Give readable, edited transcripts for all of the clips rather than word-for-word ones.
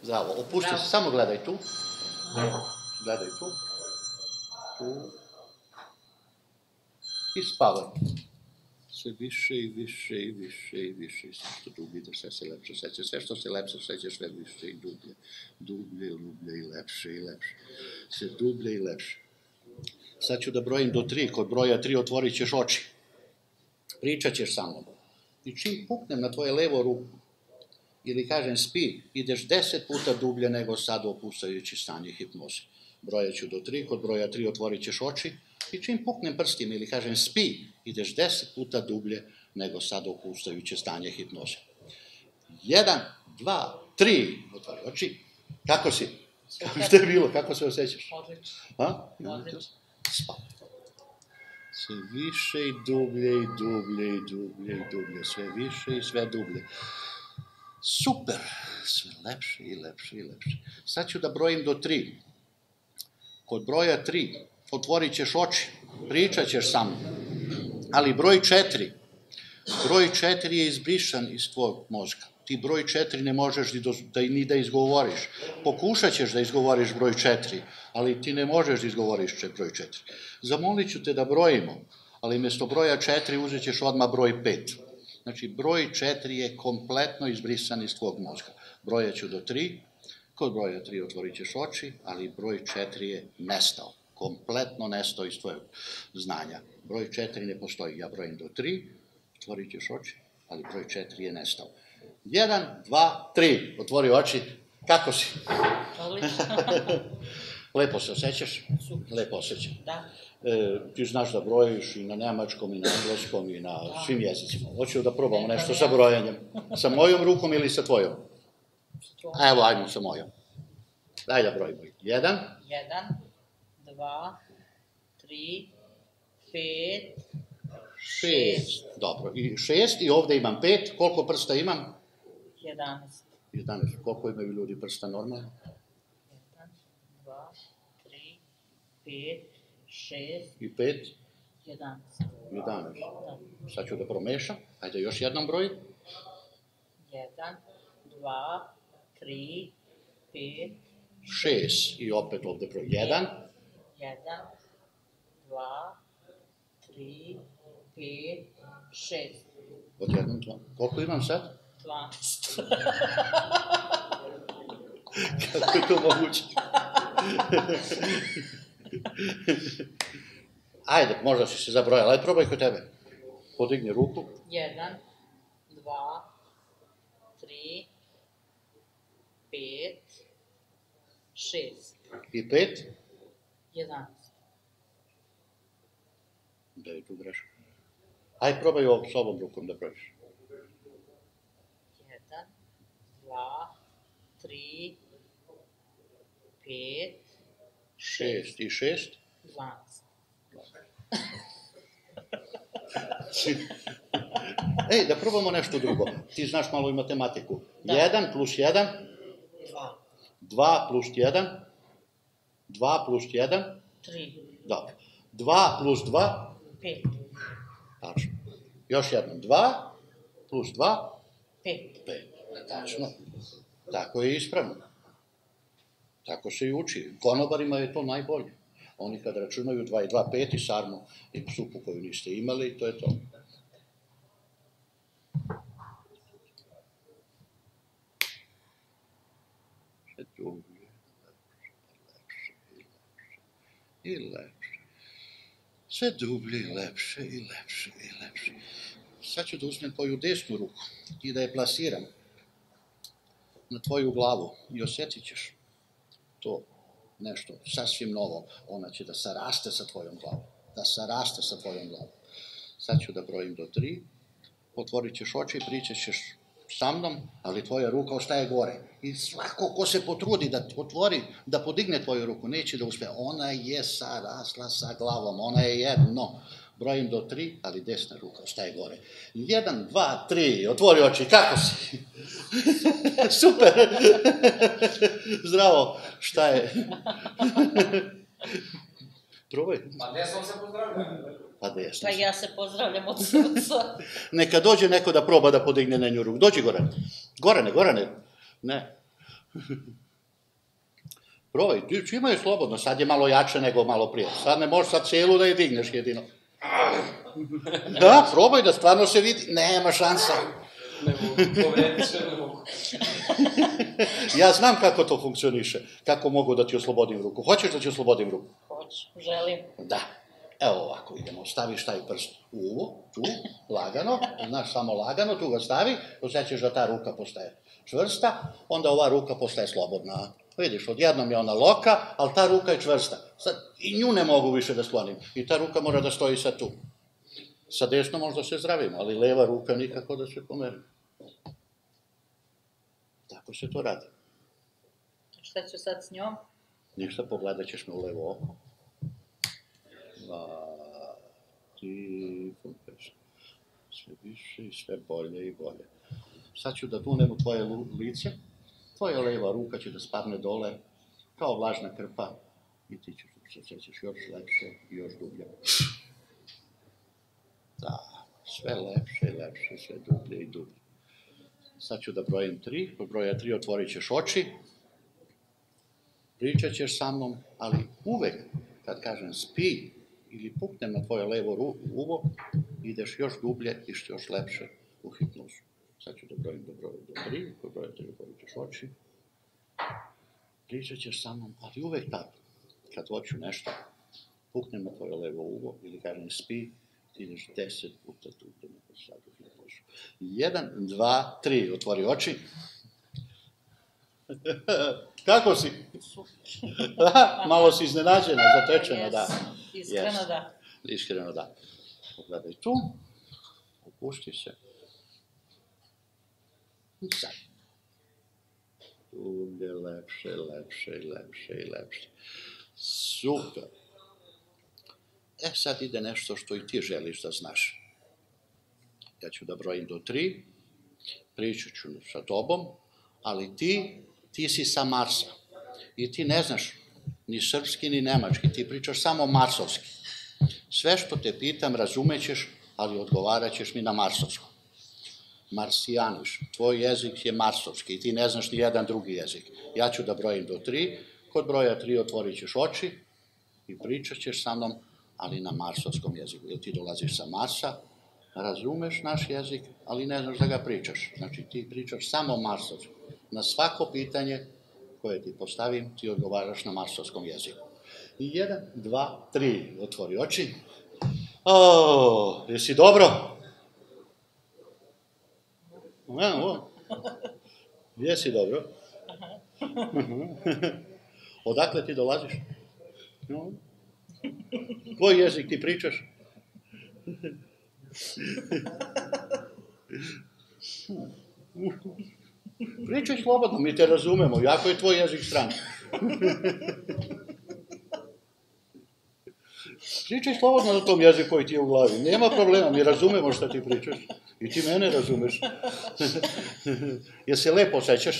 Zdravo. Opušti se, samo gledaj tu. Gledaj tu. Tu. I spavaj. Sve više i više i više i više. Sve što dublje, da sve se lepše osjeća. Sve što se lepše osjeća, sve više i dublje. Dublje, dublje i lepše i lepše. Sve dublje i lepše. Sad ću da brojim do 3. Kod broja 3 otvorit ćeš oči. Pričat ćeš sa mnom. I čim puknem na tvoje levo ruku, ili kažem spi, ideš 10 puta dublje nego sad opuštajući stanje hipnoze. Brojat ću do 3, kod broja 3 otvorit ćeš oči i čim puknem prstima ili kažem spi, ideš 10 puta dublje nego sad opuštajući stanje hipnoze. 1, 2, 3, otvori oči. Kako si? Što je bilo? Kako se osjećaš? Odlično. Odlično. Spavaj. Sve više i dublje i dublje i dublje i dublje. Sve više i sve dublje. Super! Sve lepše i lepše i lepše. Sad ću da brojim do 3. Kod broja 3 otvorit ćeš oči, pričat ćeš sa mnom. Ali broj 4, broj 4 je izbrisan iz tvojeg mozga. Ti broj 4 ne možeš ni da izgovoriš. Pokušat ćeš da izgovoriš broj 4, ali ti ne možeš da izgovoriš broj 4. Zamolit ću te da brojimo, ali mjesto broja 4 uzet ćeš odmah broj 5. Znači, broj 4 je kompletno izbrisan iz tvojeg mozga. Brojat ću do 3, kod broja 3 otvorit ćeš oči, ali broj 4 je nestao. Kompletno nestao iz tvojeg znanja. Broj 4 ne postoji. Ja brojim do 3, otvorit ćeš oči, ali broj 4 je nestao. 1, 2, 3, otvori oči. Kako si? Odlično. Lepo se osjećaš? Super. Lepo osjećam. Da. Ti znaš da brojiš i na nemačkom, i na engleskom, i na svim jezicima. Hoću da probamo nešto sa brojanjem. Sa mojom rukom ili sa tvojom? Evo, ajmo sa mojom. Daj da brojimo. 1, 1, 2, 3, 5, 6. Dobro. I 6 i ovdje imam 5. Koliko prsta imam? 11. 11. Koliko imaju ljudi prsta normalno? 1, 2, 3, 5, 6 I 5? 11. 11. Sad ću da promešam. Ajde još jednom broj. 1, 2, 3, 5, 6. I opet ovdje broj. 1. 1, 2, 3, 5, 6. Od 1, 2. Koliko imam sad? 12. Kako je to moguće? Ajde, možda si se zabrojala. Ajde, probaj kod tebe. Podigni ruku. 1, 2, 3, 5, 6. I 5. 11. Da je tu greška. Ajde, probaj ovo s ovom rukom da brojiš. 1, 2, 3, 5, 6 i 6. 12. Ej, da probamo nešto drugo. Ti znaš malo i matematiku. 1 plus 1. 2. 2 plus 1. 2 plus 1. 3. Dobro. 2 plus 2. 5. Tačno. Još jednom. 2 plus 2. 5. 5. Tačno. Tako je ispravno. Tako se i uči. Konobarima je to najbolje. Oni kad računaju 2 i 2, 5 i sarmu i supu koju niste imali, to je to. Sve dublje, lepše i lepše. Sve dublje i lepše i lepše i lepše. Sad ću da uzmem tvoju desnu ruku i da je plasiram na tvoju glavu i osjetit ćeš to nešto sasvim novo. Ona će da saraste sa tvojom glavom. Da saraste sa tvojom glavom. Sad ću da brojim do 3. Otvorit ćeš oči i pričat ćeš sa mnom, ali tvoja ruka ostaje gore. I svako ko se potrudi da otvori, da podigne tvoju ruku, neće da uspe. Ona je sarasla sa glavom. Ona je jedno. Brojim do 3, ali desna ruka ostaje gore. 1, 2, 3. Otvori oči. Kako si? Super. Zdravo. Šta je? Probaj. Pa desnom se pozdravljam. Pa desno. Pa ja se pozdravljam od srca. Neka dođe neko da proba da podigne na nju ruku. Dođi Gorane. Gorane. Ne. Probaj, čima je slobodno, sad je malo jače nego malo prije. Sad ne možeš sad celu da je digneš jedino. Da, probaj da stvarno se vidi, nema šansa. Ne mogu, povredit se ne mogu. Ja znam kako to funkcioniše, kako mogu da ti oslobodim ruku. Hoćeš da ti oslobodim ruku? Hoću, želim. Da. Evo ovako idemo, staviš taj prst u uvo, tu, lagano, znaš, samo lagano, tu ga stavi, osjećaš da ta ruka postaje čvrsta, onda ova ruka postaje slobodna. Vidiš, odjednom je ona loka, ali ta ruka je čvrsta. Sad, i nju ne mogu više da sklonim. I ta ruka mora da stoji sad tu. Sa desnom možda se zdravimo, ali leva ruka nikako da se pomeri. Tako se to radi. Šta ću sad s njom? Ništa, pogledat ćeš me u levo oko. Ti funkuješ. Sve više i sve bolje i bolje. Sad ću da dunem u tvoje lice. Tvoja leva ruka će da spadne dole kao vlažna krpa i ti ćeš se osjećaš još lepše i još dublje. Da, sve lepše i lepše, sve dublje i dublje. Sad ću da brojim 3, kod broja 3 otvorit ćeš oči, pričat ćeš sa mnom, ali uvek kad kažem spi ili puknem na tvoje levo uvo, ideš još dublje i još lepše u hipnozu. Sad ću da brojim do broja 3, kod broja 3 otvorit ćeš oči, pričat ćeš sa mnom, ali uvek tako, kad hoću nešto, puknem na tvoje levo uvo ili kažem spi, ti ideš 10 puta dublje nego sad u hipnozu. 1, 2, 3, otvori oči. Kako si? Malo si iznenađena, zatečena, da. Iskreno da. Iskreno da. Pogledaj tu, opušti se. I sad. Dublje, lepše, lepše, lepše i lepše. Super. Sad ide nešto što i ti želiš da znaš. Ja ću da brojim do 3, pričat ću sa tobom, ali ti si sa Marsa i ti ne znaš ni srpski ni nemački, ti pričaš samo marsovski. Sve što te pitam razumećeš, ali odgovarat ćeš mi na marsovskom. Marsijaniš, tvoj jezik je marsovski i ti ne znaš ni jedan drugi jezik. Ja ću da brojim do 3, kod broja 3 otvorit ćeš oči i pričat ćeš sa mnom, ali na marsovskom jeziku. Jer ti dolaziš sa Marsa, razumeš naš jezik, ali ne znaš da ga pričaš. Znači ti pričaš samo marsovski. Na svako pitanje koje ti postavim, ti odgovaraš na marsovskom jeziku. I 1, 2, 3, otvori oči. Jesi dobro? Jesi dobro? Odakle ti dolaziš? Koji jezik ti pričaš? Pričaj slobodno, mi te razumemo, jako je tvoj jezik stran. Pričaj slobodno na tom jeziku koji ti je u glavi, nema problema, mi razumemo šta ti pričaš i ti mene razumeš. Jel se lepo osjećaš?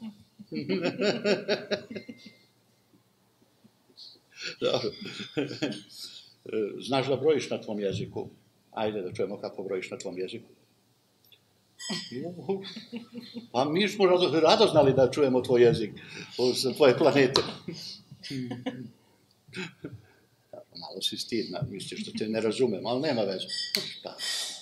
Znaš da brojiš na tvom jeziku? Ajde da čujemo kako brojiš na tvom jeziku. Pa mi smo rado znali da čujemo tvoj jezik sa tvoje planete. Malo si stidna, misliš što te ne razumem, ali nema veze. Šta?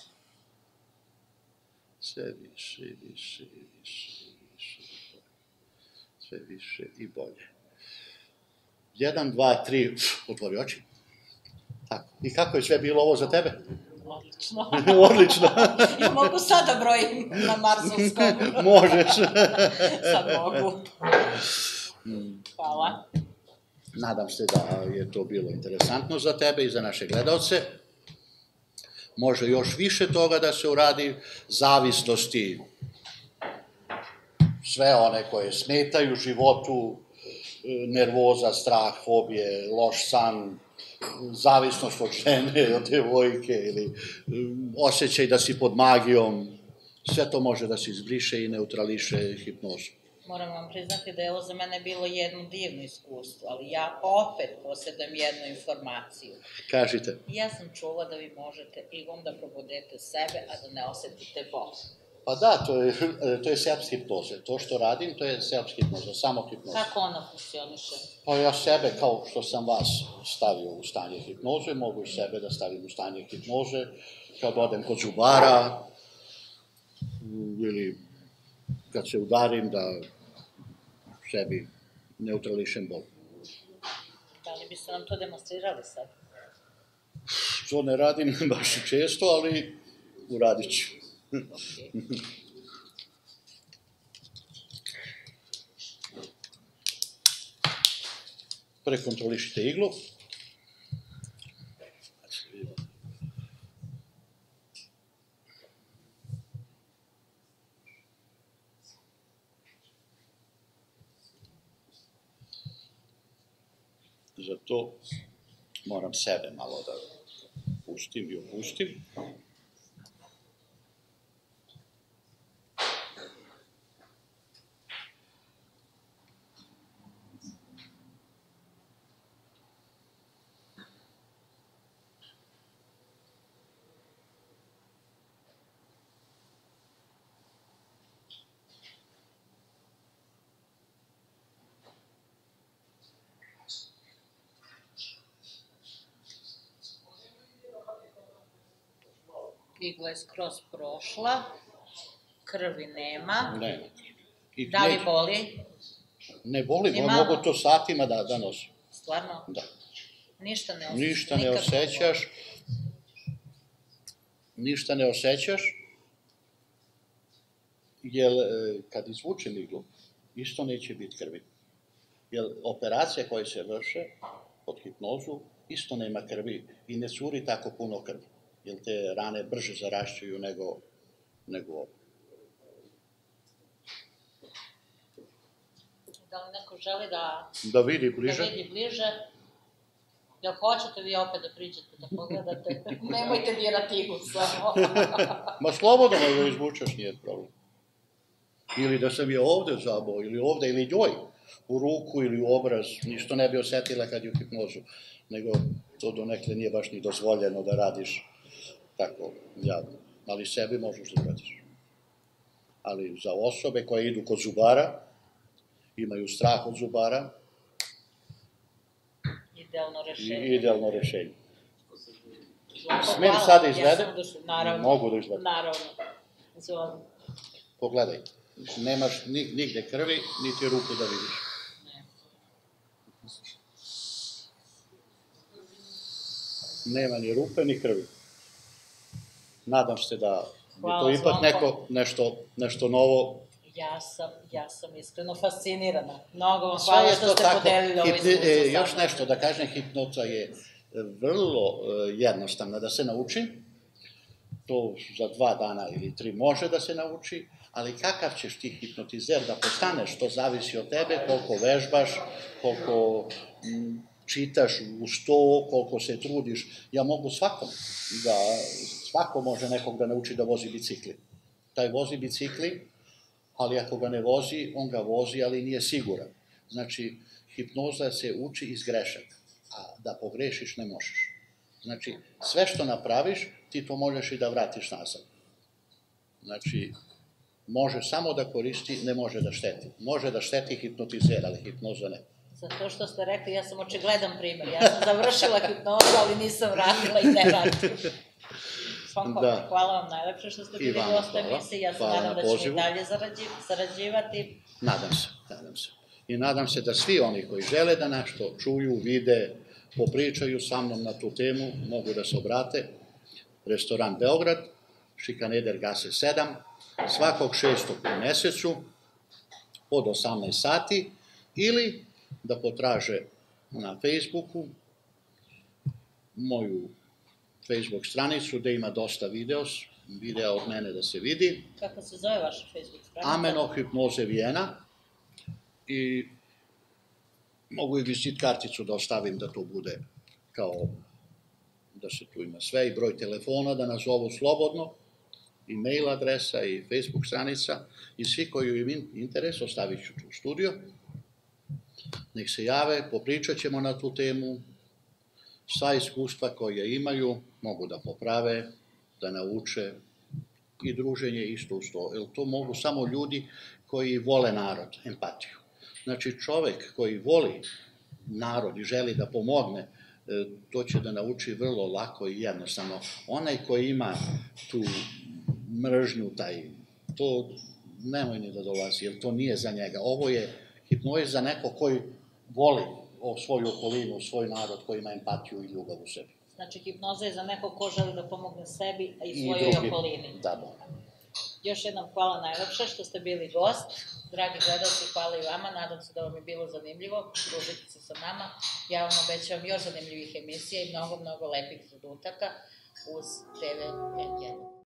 Sve više, više, više, više. Sve više i bolje. 1, 2, 3, otvori oči. Tako. I kako je sve bilo ovo za tebe? Odlično. Odlično. Ja mogu sad da brojim na marsovskom. Možeš. Sad mogu. Hvala. Nadam se da je to bilo interesantno za tebe i za naše gledalce. Može još više toga da se uradi, zavisnosti, sve one koje smetaju životu, nervoza, strah, fobije, loš san, zavisnost od žene, od devojke ili osjećaj da si pod magijom, sve to može da se izbriše i neutrališe hipnozom. Moram vam priznati da je ovo za mene bilo jedno divno iskustvo, ali ja opet posjedujem jednu informaciju. Kažite. Ja sam čula da vi možete igom da probudete sebe, a da ne osetite bol. Pa da, to je self hipnoze. To što radim, to je self hipnoza, samo hipnoza. Kako ona funkcioniše? Pa ja sebe, kao što sam vas stavio u stanje hipnoze, mogu i sebe da stavim u stanje hipnoze, kad odem kod zubara, ili kad se udarim da sebi neutrališem bol. Da li biste nam to demonstrirali sad? To ne radim baš često, ali uradit ću. Prekontrolišite iglu. Zato moram sebe malo da pustim i opustim. Igla je skroz prošla, krvi nema. Nema. Da li boli? Ne boli, mogu to satima da nosim. Stvarno? Da. Ništa ne osjećaš? Ništa ne osjećaš. Ništa ne osjećaš, jer kad izvučem iglu, isto neće biti krvi. Jer operacije koje se vrše pod hipnozu, isto nema krvi i ne curi tako puno krvi. Jer te rane brže zarašćuju nego ovo. Da li neko želi da vidi bliže? Da vidi bliže. Jel hoćete vi opet da priđete, da pogledate? Nemojte dirati iglu samo. Ma slobodno da izvučeš, nije problem. Ili da sam je ovde zabao, ili ovde, ili njoj, u ruku ili u obraz, ništa ne bi osetila kad je u hipnozu, nego to donekle nije baš ni dozvoljeno da radiš tako javno. Ali sebi možeš da radiš. Ali za osobe koje idu kod zubara, imaju strah od zubara, idealno rešenje. Smijem sad da izvedem? Naravno. Mogu da izvedem. Naravno. Pogledaj, nemaš nigde krvi, niti ruku da vidiš. Nema ni rupe, ni krvi. Nadam se da je to ipak nešto novo. Ja sam iskreno fascinirana. Mnogo vam hvala što ste podelili ovo iskustvo. Još nešto da kažem, hipnoza je vrlo jednostavna da se nauči. To za 2 dana ili 3 može da se nauči, ali kakav ćeš ti hipnotizer da postaneš, to zavisi od tebe, koliko vežbaš, koliko čitaš uz to, koliko se trudiš. Ja mogu svako može nekog da nauči da vozi bicikli. Taj vozi bicikli, ali ako ga ne vozi, on ga vozi, ali nije siguran. Znači, hipnoza se uči iz grešaka, a da pogrešiš ne možeš. Znači, sve što napraviš, ti to možeš i da vratiš nazad. Znači, može samo da koristi, ne može da šteti. Može da šteti hipnotizer, ali hipnoza ne. Za to što ste rekli, ja sam očigledan primer. Ja sam završila hipnozu, ali nisam radila i ne radim. Hvala vam najlepše što ste bili gost emisije. Ja se nadam da ćemo i dalje sarađivati. Nadam se. I nadam se da svi oni koji žele da nešto čuju, vide, popričaju sa mnom na tu temu, mogu da se obrate. Restoran Beograd, Šikaneder Gase 7, svakog 6. u mesecu, od 18 sati, ili da potraže na Facebooku moju Facebook stranicu, gde ima dosta videa od mene da se vidi. Kako se zove vaša Facebook stranica? Ameno hipnoze Vijena. I mogu i vizit karticu da ostavim da to bude kao da se tu ima sve i broj telefona, da nas zovu slobodno, i mail adresa i Facebook stranica, i svi koji imaju interes ostavit ću tu u studio. Nek se jave, popričat ćemo na tu temu, sva iskustva koje imaju mogu da poprave, da nauče i druženje isto uz to, jer to mogu samo ljudi koji vole narod, empatiju. Znači, čovek koji voli narod i želi da pomogne, to će da nauči vrlo lako i jednostavno. Onaj koji ima tu mržnju, to nemoj ni da dolazi, jer to nije za njega. Ovo je hipnoza za neko koji voli svoju okolinu, svoj narod, koji ima empatiju i ljubav u sebi. Znači, hipnoza je za neko ko želi da pomogne sebi, a i svojoj okolini. Da. Još jednom hvala najlepše što ste bili gost. Dragi gledalci, hvala i vama. Nadam se da vam je bilo zanimljivo. Družite se sa nama. Ja vam obećavam još zanimljivih emisija i mnogo lepih zadutaka uz TV N1.